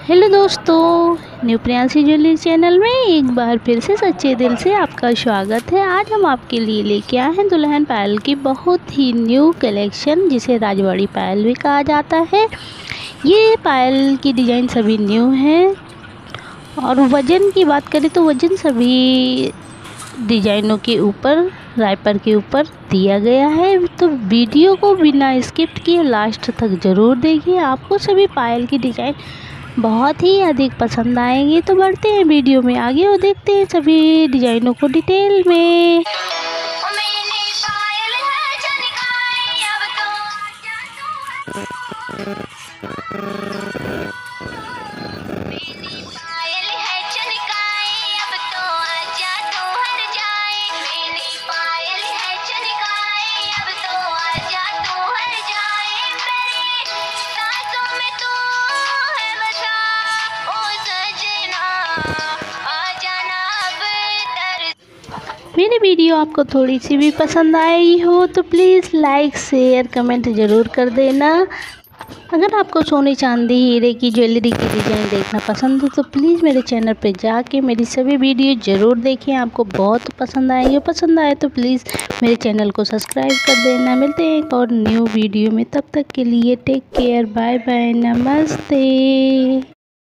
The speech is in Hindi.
हेलो दोस्तों, न्यू प्रियांशी ज्वेलरी चैनल में एक बार फिर से सच्चे दिल से आपका स्वागत है। आज हम आपके लिए लेके आए हैं दुल्हन पायल की बहुत ही न्यू कलेक्शन, जिसे राजवाड़ी पायल भी कहा जाता है। ये पायल की डिज़ाइन सभी न्यू हैं और वज़न की बात करें तो वज़न सभी डिज़ाइनों के ऊपर, राइपर के ऊपर दिया गया है। तो वीडियो को बिना स्किप किए लास्ट तक ज़रूर देखिए, आपको सभी पायल की डिज़ाइन बहुत ही अधिक पसंद आएंगे। तो बढ़ते हैं वीडियो में आगे और देखते हैं सभी डिज़ाइनों को डिटेल में। मेरी वीडियो आपको थोड़ी सी भी पसंद आई हो तो प्लीज़ लाइक शेयर कमेंट ज़रूर कर देना। अगर आपको सोने चांदी हीरे की ज्वेलरी की डिज़ाइन देखना पसंद हो तो प्लीज़ मेरे चैनल पे जाके मेरी सभी वीडियो ज़रूर देखें, आपको बहुत पसंद आएंगे। पसंद आए तो प्लीज़ मेरे चैनल को सब्सक्राइब कर देना। मिलते हैं एक और न्यू वीडियो में, तब तक के लिए टेक केयर, बाय बाय, नमस्ते।